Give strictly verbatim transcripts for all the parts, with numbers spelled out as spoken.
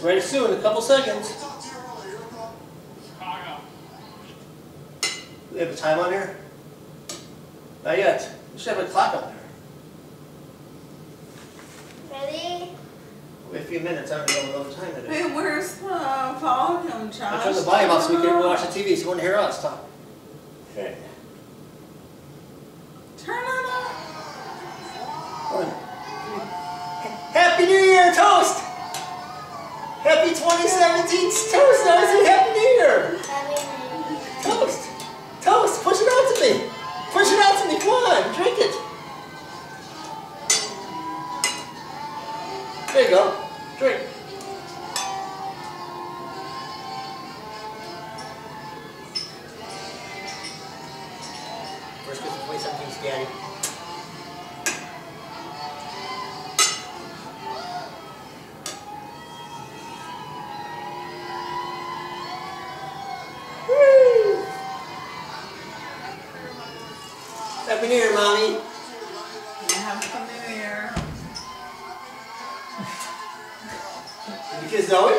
Ready soon, in a couple seconds. We have a time on here? Not yet. We should have a clock up there. Ready? Wait a few minutes. I don't know what time it is. Hey, where's the volume, Josh? I turned the volume off so we can watch the T V so you won't hear us talk. Okay. Turn it off. One. Happy New Year, Toast! Happy twenty seventeen Toast! I say Happy New Year! Toast! Toast! Push it out to me! Push it out to me! Come on! Drink it! There you go. Drink. First Christmas twenty seventeen, Daddy. Woo! Happy New Year, Mommy. Happy New Year. You kiss Zoe?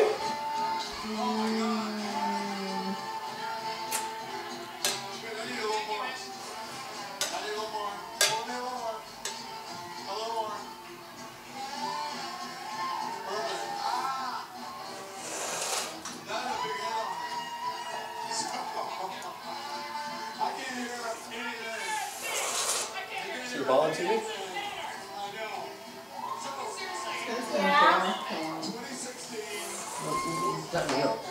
See the ball on T V? Yeah. Not real.